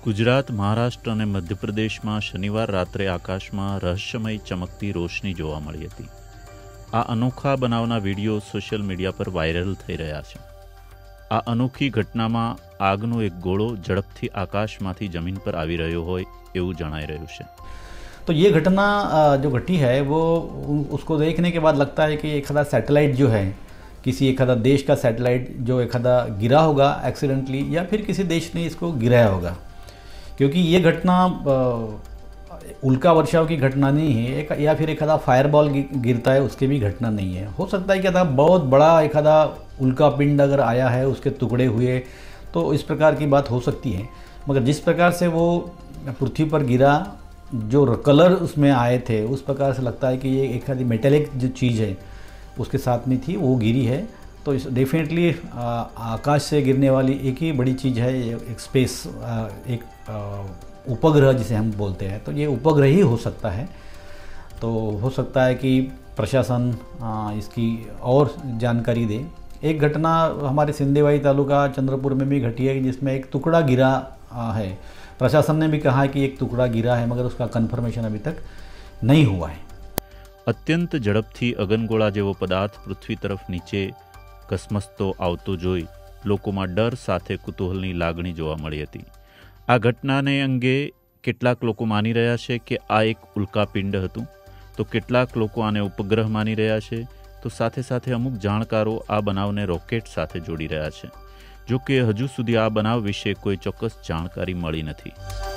गुजरात, महाराष्ट्र और मध्यप्रदेश में शनिवार रात्रे आकाश में रहस्यमय चमकती रोशनी जोवा मळी हती। आ अनोखा बनावना वीडियो सोशल मीडिया पर वायरल थई रह्या छे। आ अनोखी घटना में आगनो एक गोळो झड़पथी आकाशमांथी जमीन पर आवी रह्यो होय एवुं जणाई रह्युं छे। तो ये घटना जो घटी है वो उसको देखने के बाद लगता है कि एखादा सैटेलाइट जो है, किसी एखादा देश का सैटेलाइट जो एखादा गिरा होगा एक्सीडेंटली, या फिर किसी देश ने इसको गिराया होगा, क्योंकि ये घटना उल्का वर्षाव की घटना नहीं है, या फिर एखादा फायरबॉल गिरता है उसके भी घटना नहीं है। हो सकता है कि बहुत बड़ा एखादा उल्का पिंड अगर आया है, उसके टुकड़े हुए, तो इस प्रकार की बात हो सकती है। मगर जिस प्रकार से वो पृथ्वी पर गिरा, जो कलर उसमें आए थे, उस प्रकार से लगता है कि ये एक आधी मेटेलिक जो चीज़ है उसके साथ में थी, वो गिरी है। तो इस डेफिनेटली आकाश से गिरने वाली एक ही बड़ी चीज़ है, एक स्पेस, एक उपग्रह जिसे हम बोलते हैं। तो ये उपग्रह ही हो सकता है। तो हो सकता है कि प्रशासन इसकी और जानकारी दे। एक घटना हमारे सिंदेवाई तालुका चंद्रपुर में भी घटी है, जिसमें एक टुकड़ा गिरा है। प्रशासन ने भी कहा है कि एक टुकड़ा गिरा है, मगर उसका कन्फर्मेशन अभी तक नहीं हुआ है। अत्यंत झड़पथी अगनगोळा जेवो पदार्थ पृथ्वी तरफ नीचे कसमसतो आवतो जोई लोकोमां डर साथे कुतूहलनी लागणी जोवा मळी हती। आ घटनाने अंगे કેટલાક લોકો માની રહ્યા છે કે આ એક ઉલ્કાપિંડ હતું, તો કેટલાક લોકો આને ઉપગ્રહ માની રહ્યા છે, તો સાથે સાથે અમુક જાણકારો આ બનાવને રોકેટ સાથે જોડી રહ્યા છે। જો કે હજુ સુધી આ બનાવ વિશે કોઈ ચોક્કસ જાણકારી મળી નથી।